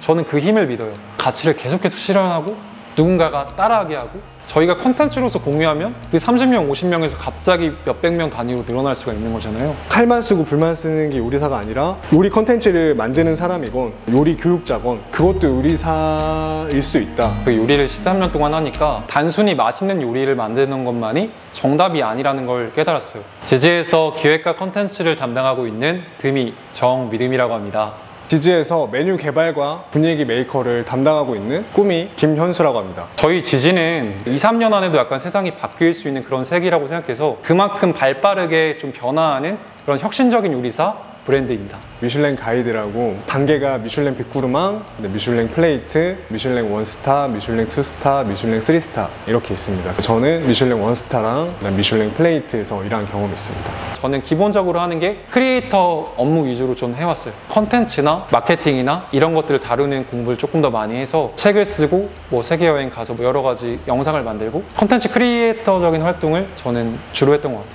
저는 그 힘을 믿어요. 가치를 계속해서 실현하고 누군가가 따라하게 하고 저희가 컨텐츠로서 공유하면 그 30명, 50명에서 갑자기 몇백 명 단위로 늘어날 수가 있는 거잖아요. 칼만 쓰고 불만 쓰는 게 요리사가 아니라 요리 컨텐츠를 만드는 사람이건 요리 교육자건 그것도 요리사일 수 있다. 그 요리를 13년 동안 하니까 단순히 맛있는 요리를 만드는 것만이 정답이 아니라는 걸 깨달았어요. 제지에서 기획과 컨텐츠를 담당하고 있는 드미 정미듬이라고 합니다. 지지에서 메뉴 개발과 분위기 메이커를 담당하고 있는 꾸미 김현수라고 합니다. 저희 지지는 2, 3년 안에도 약간 세상이 바뀔 수 있는 그런 세계라고 생각해서 그만큼 발빠르게 좀 변화하는 그런 혁신적인 요리사 브랜드입니다. 미슐랭 가이드라고 단계가 미슐랭 빅구르망, 미슐랭 플레이트, 미슐랭 원스타, 미슐랭 투스타, 미슐랭 쓰리스타 이렇게 있습니다. 저는 미슐랭 원스타랑 미슐랭 플레이트에서 일한 경험이 있습니다. 저는 기본적으로 하는 게 크리에이터 업무 위주로 좀 해왔어요. 컨텐츠나 마케팅이나 이런 것들을 다루는 공부를 조금 더 많이 해서 책을 쓰고 뭐 세계여행 가서 뭐 여러 가지 영상을 만들고 컨텐츠 크리에이터적인 활동을 저는 주로 했던 것 같아요.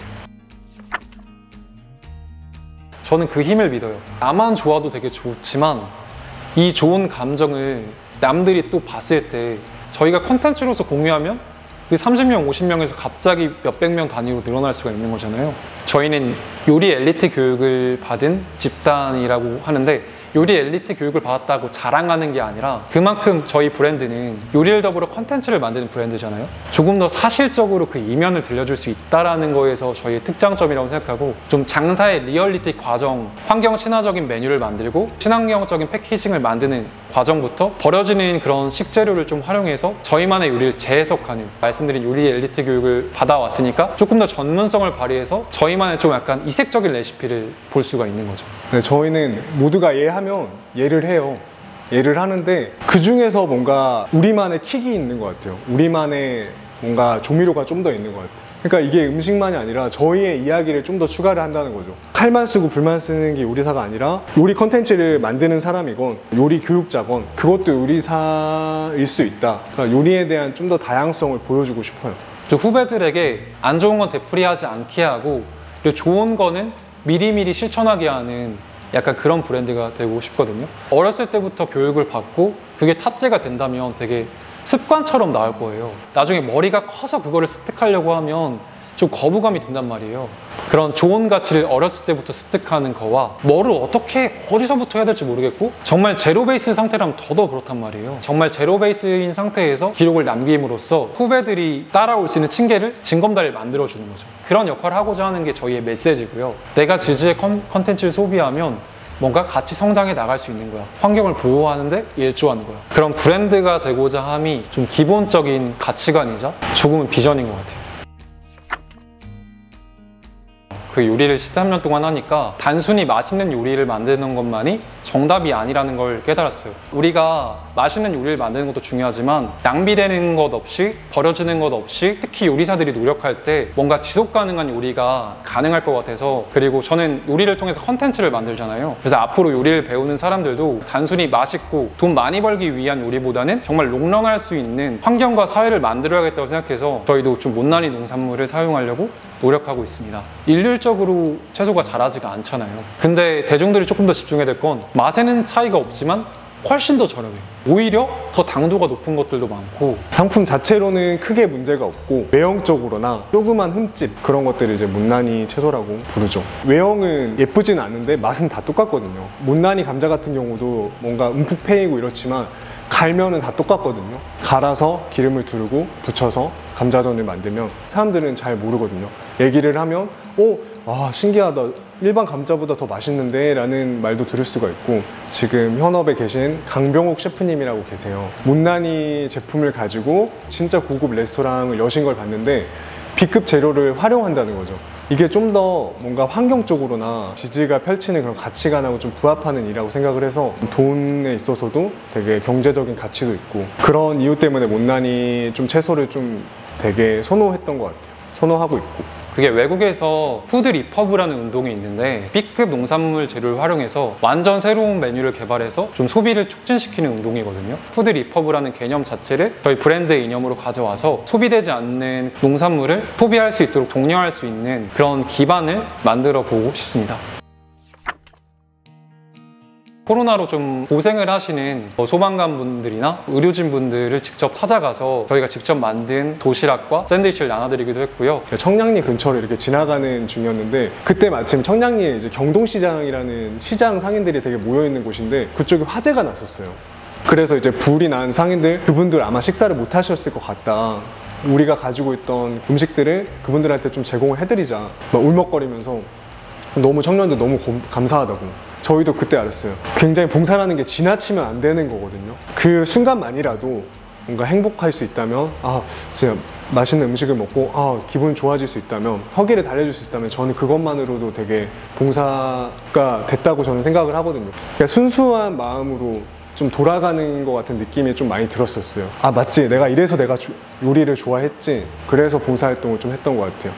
저는 그 힘을 믿어요. 나만 좋아도 되게 좋지만 이 좋은 감정을 남들이 또 봤을 때 저희가 컨텐츠로서 공유하면 그 30명, 50명에서 갑자기 몇백 명 단위로 늘어날 수가 있는 거잖아요. 저희는 요리 엘리트 교육을 받은 집단이라고 하는데 요리 엘리트 교육을 받았다고 자랑하는 게 아니라 그만큼 저희 브랜드는 요리를 더불어 컨텐츠를 만드는 브랜드잖아요. 조금 더 사실적으로 그 이면을 들려줄 수 있다는 거에서 저희의 특장점이라고 생각하고 좀 장사의 리얼리티 과정, 환경 친화적인 메뉴를 만들고 친환경적인 패키징을 만드는 과정부터 버려지는 그런 식재료를 좀 활용해서 저희만의 요리를 재해석하는 말씀드린 요리 엘리트 교육을 받아왔으니까 조금 더 전문성을 발휘해서 저희만의 좀 약간 이색적인 레시피를 볼 수가 있는 거죠. 네, 저희는 모두가 예하면 예를 해요. 예를 하는데 그 중에서 뭔가 우리만의 킥이 있는 것 같아요. 우리만의 뭔가 조미료가 좀 더 있는 것 같아요. 그러니까 이게 음식만이 아니라 저희의 이야기를 좀 더 추가를 한다는 거죠. 칼만 쓰고 불만 쓰는 게 요리사가 아니라 요리 컨텐츠를 만드는 사람이건 요리 교육자건 그것도 요리사일 수 있다. 그러니까 요리에 대한 좀 더 다양성을 보여주고 싶어요. 저 후배들에게 안 좋은 건 되풀이하지 않게 하고 그리고 좋은 거는 미리미리 실천하게 하는 약간 그런 브랜드가 되고 싶거든요. 어렸을 때부터 교육을 받고 그게 탑재가 된다면 되게 습관처럼 나올 거예요. 나중에 머리가 커서 그거를 습득하려고 하면 좀 거부감이 든단 말이에요. 그런 좋은 가치를 어렸을 때부터 습득하는 거와 뭐를 어떻게 어디서부터 해야 될지 모르겠고 정말 제로 베이스 상태라면 더더 그렇단 말이에요. 정말 제로 베이스인 상태에서 기록을 남김으로써 후배들이 따라올 수 있는 층계를 징검다리를 만들어주는 거죠. 그런 역할을 하고자 하는 게 저희의 메시지고요. 내가 지지의 컨텐츠를 소비하면 뭔가 같이 성장해 나갈 수 있는 거야. 환경을 보호하는데 일조하는 거야. 그런 브랜드가 되고자 함이 좀 기본적인 가치관이자 조금은 비전인 것 같아요. 그 요리를 13년 동안 하니까 단순히 맛있는 요리를 만드는 것만이 정답이 아니라는 걸 깨달았어요. 우리가 맛있는 요리를 만드는 것도 중요하지만 낭비되는 것 없이 버려지는 것 없이 특히 요리사들이 노력할 때 뭔가 지속 가능한 요리가 가능할 것 같아서 그리고 저는 요리를 통해서 컨텐츠를 만들잖아요. 그래서 앞으로 요리를 배우는 사람들도 단순히 맛있고 돈 많이 벌기 위한 요리보다는 정말 롱런할 수 있는 환경과 사회를 만들어야겠다고 생각해서 저희도 좀 못난이 농산물을 사용하려고 노력하고 있습니다. 일률적으로 채소가 자라지가 않잖아요. 근데 대중들이 조금 더 집중해야 될 건 맛에는 차이가 없지만 훨씬 더 저렴해요. 오히려 더 당도가 높은 것들도 많고 상품 자체로는 크게 문제가 없고 외형적으로나 조그만 흠집 그런 것들을 이제 못난이 채소라고 부르죠. 외형은 예쁘진 않은데 맛은 다 똑같거든요. 못난이 감자 같은 경우도 뭔가 움푹 패이고 이렇지만 갈면은 다 똑같거든요. 갈아서 기름을 두르고 부쳐서 감자전을 만들면 사람들은 잘 모르거든요. 얘기를 하면 신기하다. 일반 감자보다 더 맛있는데 라는 말도 들을 수가 있고 지금 현업에 계신 강병욱 셰프님이라고 계세요. 못난이 제품을 가지고 진짜 고급 레스토랑을 여신 걸 봤는데 B급 재료를 활용한다는 거죠. 이게 좀 더 뭔가 환경적으로나 지지가 펼치는 그런 가치관하고 좀 부합하는 일이라고 생각을 해서 돈에 있어서도 되게 경제적인 가치도 있고 그런 이유 때문에 못난이 좀 채소를 좀 되게 선호했던 것 같아요. 선호하고 있고. 그게 외국에서 푸드 리퍼브라는 운동이 있는데 B급 농산물 재료를 활용해서 완전 새로운 메뉴를 개발해서 좀 소비를 촉진시키는 운동이거든요. 푸드 리퍼브라는 개념 자체를 저희 브랜드 이념으로 가져와서 소비되지 않는 농산물을 소비할 수 있도록 독려할 수 있는 그런 기반을 만들어 보고 싶습니다. 코로나로 좀 고생을 하시는 소방관 분들이나 의료진 분들을 직접 찾아가서 저희가 직접 만든 도시락과 샌드위치를 나눠드리기도 했고요. 청량리 근처를 이렇게 지나가는 중이었는데 그때 마침 청량리에 이제 경동시장이라는 시장 상인들이 되게 모여있는 곳인데 그쪽에 화재가 났었어요. 그래서 이제 불이 난 상인들, 그분들 아마 식사를 못 하셨을 것 같다. 우리가 가지고 있던 음식들을 그분들한테 좀 제공을 해드리자. 막 울먹거리면서 너무 청년들 너무 감사하다고. 저희도 그때 알았어요. 굉장히 봉사라는 게 지나치면 안 되는 거거든요. 그 순간만이라도 뭔가 행복할 수 있다면, 제가 맛있는 음식을 먹고 기분 좋아질 수 있다면, 허기를 달래줄 수 있다면 저는 그것만으로도 되게 봉사가 됐다고 저는 생각을 하거든요. 그러니까 순수한 마음으로 좀 돌아가는 것 같은 느낌이 좀 많이 들었었어요. 맞지, 내가 이래서 내가 요리를 좋아했지, 그래서 봉사활동을 좀 했던 것 같아요.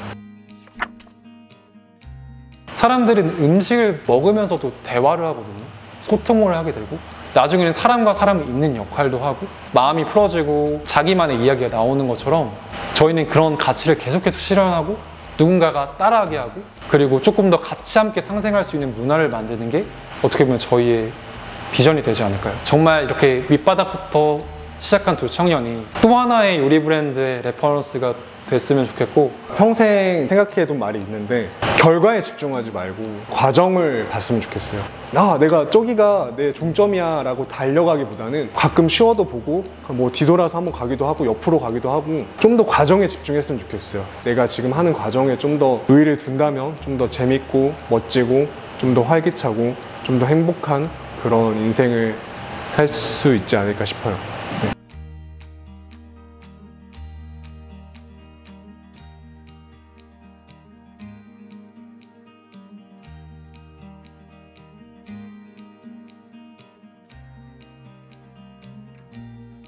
사람들은 음식을 먹으면서도 대화를 하거든요. 소통을 하게 되고 나중에는 사람과 사람이 있는 역할도 하고 마음이 풀어지고 자기만의 이야기가 나오는 것처럼 저희는 그런 가치를 계속해서 실현하고 누군가가 따라하게 하고 그리고 조금 더 같이 함께 상생할 수 있는 문화를 만드는 게 어떻게 보면 저희의 비전이 되지 않을까요? 정말 이렇게 밑바닥부터 시작한 두 청년이 또 하나의 요리 브랜드의 레퍼런스가 됐으면 좋겠고 평생 생각해둔 말이 있는데 결과에 집중하지 말고 과정을 봤으면 좋겠어요. 내가 저기가 내 종점이야 라고 달려가기보다는 가끔 쉬어도 보고 뭐 뒤돌아서 한번 가기도 하고 옆으로 가기도 하고 좀 더 과정에 집중했으면 좋겠어요. 내가 지금 하는 과정에 좀 더 의의를 둔다면 좀 더 재밌고 멋지고 좀 더 활기차고 좀 더 행복한 그런 인생을 살 수 있지 않을까 싶어요.